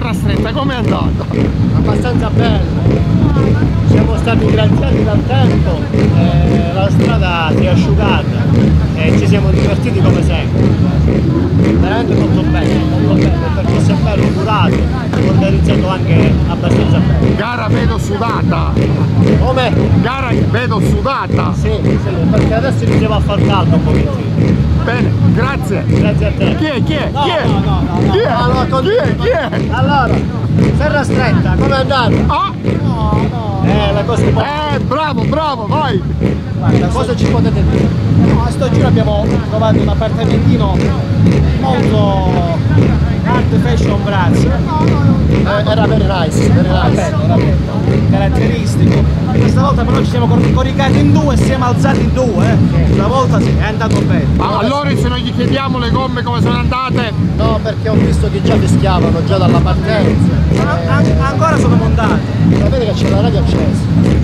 Serra Stretta, com'è andata? Abbastanza bello. Siamo stati graziati dal tempo, la strada si è asciugata e ci siamo divertiti come sempre. Veramente molto bene, il percorso è bello, curato, organizzato anche abbastanza bene. Gara vedo sudata. Come? Gara vedo sudata. Sì, perché adesso iniziamo a far caldo un pochettino. Bene, grazie. Grazie a te. Chi è? Chi è? No, Chi è? no. Chi è? Allora, Chi è? Chi è? Allora, Serra Stretta, com'è andata? Ah! La cosa un po'... bravo, vai! Guarda, cosa ci potete dire? No, a sto giro abbiamo trovato un appartamentino molto art fashion braccio. Era very nice, era bello, caratteristico. Questa volta però ci siamo coricati in due e siamo alzati in due, Stavolta sì, è andato bene. Ma allora se noi gli chiediamo le gomme come sono andate? No, perché ho visto che già fischiavano, già dalla partenza. Ancora sono montati. Sapete che c'è la radio accesa.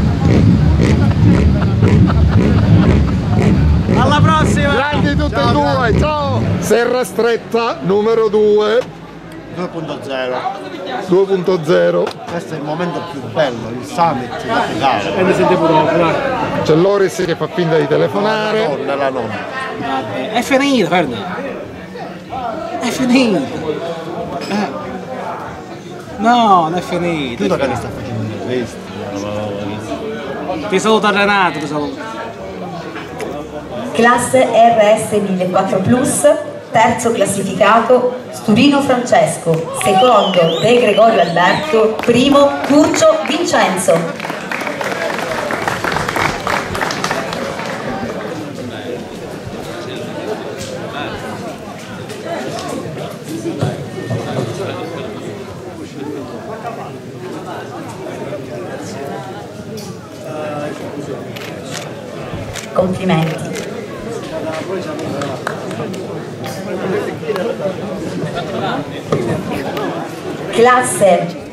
Alla prossima! Grandi tutte e due, ciao! Serra Stretta numero 2 2.0. Questo è il momento più bello, il summit da pedale. E mi sente pure. C'è Loris che fa finta di telefonare. La nonna. È finita, guarda. È finita. No, non è finita. Tutto che mi sta facendo questo. Ti saluta Renato, ti saluto. Classe RS 1004 Plus, terzo classificato Sturino Francesco, secondo De Gregorio Alberto, primo Curcio Vincenzo. Complimenti. Classe